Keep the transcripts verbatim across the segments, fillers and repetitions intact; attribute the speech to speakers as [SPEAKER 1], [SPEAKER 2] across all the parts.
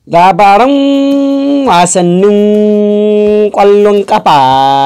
[SPEAKER 1] Labaran wasannin ƙwallon ƙafa.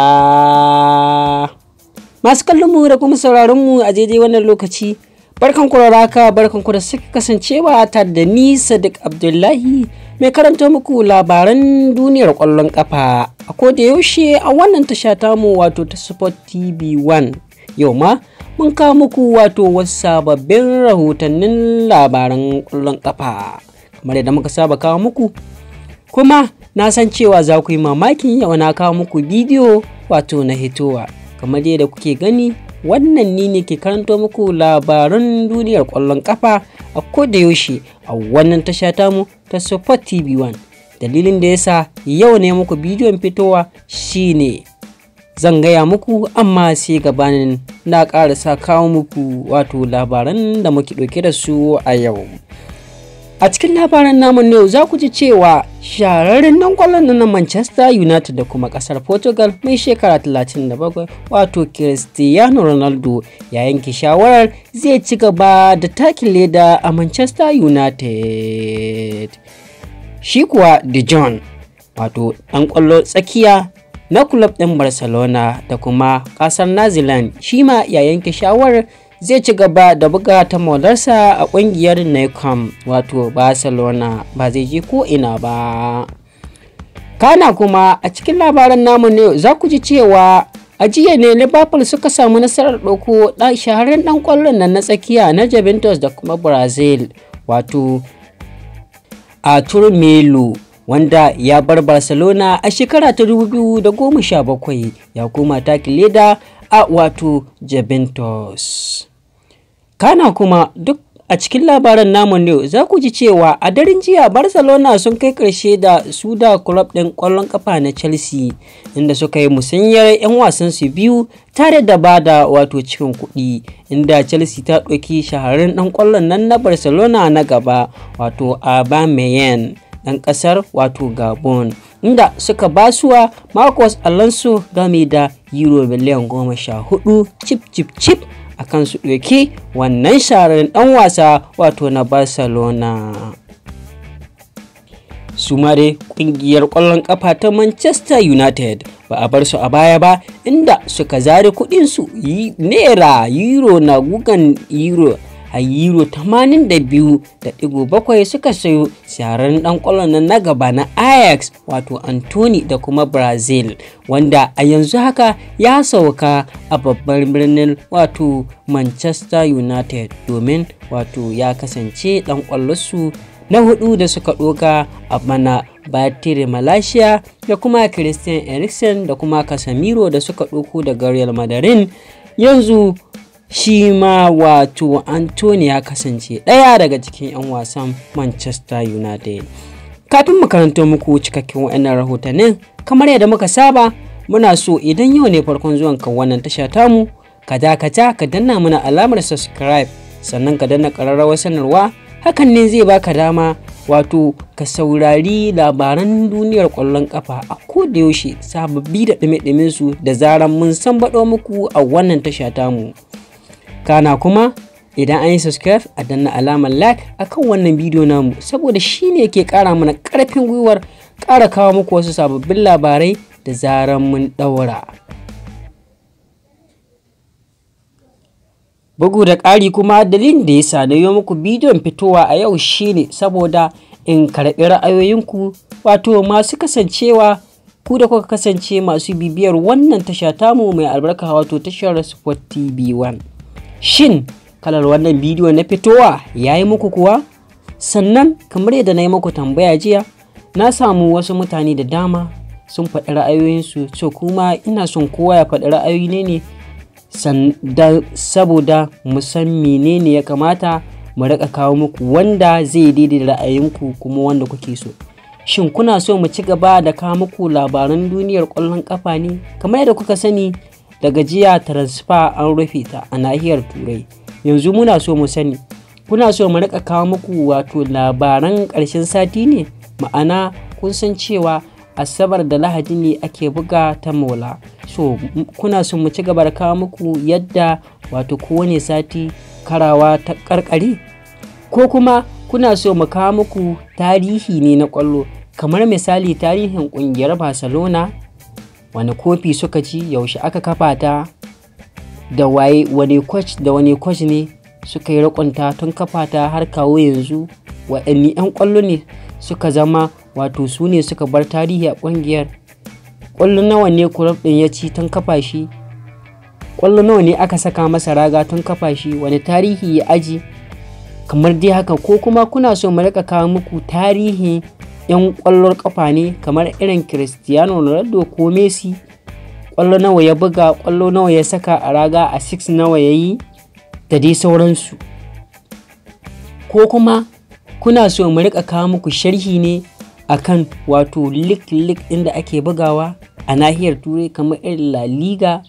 [SPEAKER 1] Masu kallon mu da kuma sauraron mu a daidai wannan lokaci, barkan ku da raka, barkan ku da sake kasancewa tare da ni Sadiq Abdullahi mai karanta muku labaran duniyar ƙwallon ƙafa a koda yaushe a wannan tasha tamu wato ta Sport T V one. Yau ma mun kawo muku wato wasu sababbin rahotannin labaran ƙwallon ƙafa kamar yadda muka saba kawo muku, kuma na san cewa za ku yi mamakin yau na kawo muku bidiyo wato na hitowa. Kamar yadda kuke gani, wannan ni ne ke karanto muku labaran duniyar ƙwallon ƙafa a koda yaushe a wannan tasha tamu ta Sport T V one. Dalilin da yasa yau ne muku bidiyon fitowa shine zan gaya muku, amma sai gabanin na ƙarasa kawo muku wato labaran da muke ɗauke da su a yau. A cikin labaran namu yau za ku ji cewa shahararren dan kwallon na Manchester United da kuma kasar Portugal mai shekara talatin da bakwai wato Cristiano Ronaldo ya yanke shawarar zai ci gaba da takin leda a Manchester United. Shi kuwa De Jong wato dan kwallo tsakiya na club ɗin Barcelona da kuma kasar New Zealand shi ma ya yanke shawarar zai ci gaba da buga ta maularsa a ƙungiyar Nou Camp wato Barcelona, ba zai je ko ina ba. Kana kuma a cikin labaran namu ne za ku ji cewa a jiya ne Liverpool suka samu nasarar ɗauko ɗan shahararren ɗan ƙwallon nan na tsakiya na Juventus da kuma Brazil wato Artur Melo, wanda ya bar Barcelona a shekara ta dubu biyu da goma sha bakwai ya koma takin leda a wato Juventus. Kana kuma duk a cikin labaran namu ne za ku ji cewa a daren jiya Barcelona sun kai karshe da su da club ɗin ƙwallon ƙafa na Chelsea, inda suka yi musanyar 'yan wasan su biyu tare da bada wato cikin kuɗi, inda Chelsea ta ɗauki shahararren ɗan ƙwallon nan na Barcelona na gaba wato Aubameyang ɗan ƙasar wato Gabon, inda suka basuwa Marcos Alonso game da euro miliyan goma sha hudu chip chip chip akan su ɗauki wannan shahararren ɗan wasa wato na Barcelona. Su ma dai ƙungiyar ƙwallon ƙafa ta Manchester United ba a bar su a baya ba, inda suka zare kuɗinsu naira euro na gugan euro a euro tamanin da biyu da ɗigo bakwai suka sayo shahararren ɗan ƙwallon nan na gaba na Ajax wato Anthony da kuma Brazil, wanda a yanzu haka ya sauka a babban birnin wato Manchester United domin wato ya kasance ɗan ƙwallonsu na hudu da suka ɗoka a bana, Batire Malaysia da kuma Christian Eriksen da kuma Casemiro da suka ɗoko daga Real Madrid. Yanzu shi ma wato Anthony ya kasance ɗaya daga cikin 'yan wasan Manchester United. Kafin mu karanto muku cikakken wa'annan rahotannin, kamar yadda muka saba, muna so idan yau ne farkon zuwan ka wannan tasha tamu, ka dakata ka danna mana alamar subscribe, sannan ka danna ƙararrawar sanarwa. Hakan ne zai baka dama wato ka saurari labaran duniyar ƙwallon ƙafa a koda yaushe, sababbi da ɗume-ɗumen su da zaran mun san baɗo muku a wannan tasha tamu. Kana kuma idan an yi subscribe a danna alamar like akan wannan bidiyo namu, saboda shine yake ƙara mana ƙarfin gwiwar ƙara kawo muku wasu sababbin labarai da zaran mun ɗaura. Bugu da ƙari kuma dalilin da yasa na yi muku bidiyon fitowa a yau shine saboda in karɓi ra'ayoyinku wato masu kasancewa ku da kuka kasance masu bibiyar wannan tasha tamu mai albarka wato tashar Sport T V one. Shin kalar wannan bidiyo na fitowa ya yi muku kuwa? Sannan kamar yadda na yi muku tambaya jiya, na samu wasu mutane da dama sun faɗi ra'ayoyinsu, so kuma ina son kowa ya faɗi ra'ayoyi ne ne saboda mu san menene ya kamata mu rika kawo muku wanda zai daidai da ra'ayinku kuma wanda kuke so. Shin kuna so mu ci gaba da kawo muku labaran duniyar ƙwallon ƙafa ne? Kamar yadda kuka sani, daga jiya transfer an rufe ta a nahiyar Turai. Yanzu muna so mu sani, kuna so mu rika kawo muku wato labaran ƙarshen sati ne? Ma'ana kun san cewa Asabar da Lahadi ne ake buga ta mola. So kuna so mu ci gaba da kawo muku yadda wato kowane sati karawa ta karkare? Ko kuma kuna so mu kawo muku tarihi ne na ƙwallo, kamar misali tarihin ƙungiyar Barcelona, wani kofi suka ci, yaushe aka kafa ta, da waye wani coach da wani coach ne suka yi riƙonta tun kafa ta har kawo yanzu, waɗanne 'yan ƙwallo ne suka zama wato su ne suka bar tarihi a ƙungiyar, ƙwallo nawa ne club ɗin ya ci tun kafa shi, ƙwallo nawa ne aka saka masa raga tun kafa shi, wani tarihi ya aji, kamar dai haka. Ko kuma kuna so mu rika kawo muku tarihin 'yan ƙwallon ƙafa ne kamar irin Cristiano Ronaldo ko Messi, ƙwallo nawa ya buga, ƙwallo nawa ya saka a raga, a six nawa ya yi, da dai sauransu. Ko kuma kuna so mu rika kawo muku sharhi ne akan wato league league inda ake bugawa a nahiyar Turai kamar irin La Liga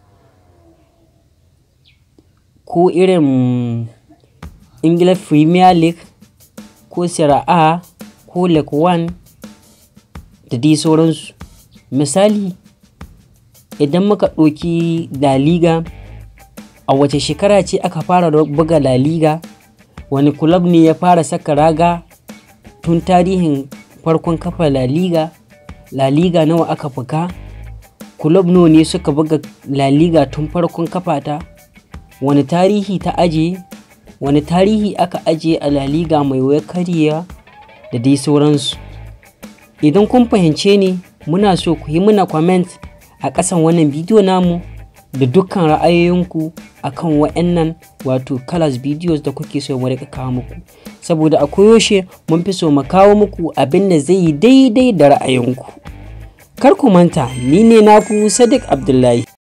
[SPEAKER 1] ko irin English Premier League ko Serie A ko League One da dai sauransu. Misali, idan muka ɗauki La Liga, a wace shekara ce aka fara buga La Liga, wani club ne ya fara saka raga tun tarihin farkon kafa La Liga, La Liga nawa aka buga, club nawa ne suka buga La Liga tun farkon kafa ta, wani tarihi ta aje, wani tarihi aka aje a La Liga mai wayar karya da dai sauransu. Idan kun fahimce ni, muna so ku yi muna comment a ƙasan wannan bidiyo namu da dukkan ra'ayoyinku akan waɗannan wato colors videos da kuke so mu rika kawo muku, saboda a koyaushe mun fi so mu kawo muku abin da zai yi daidai da ra'ayinku. Kar ku manta, ni ne naku Sadiq Abdullahi.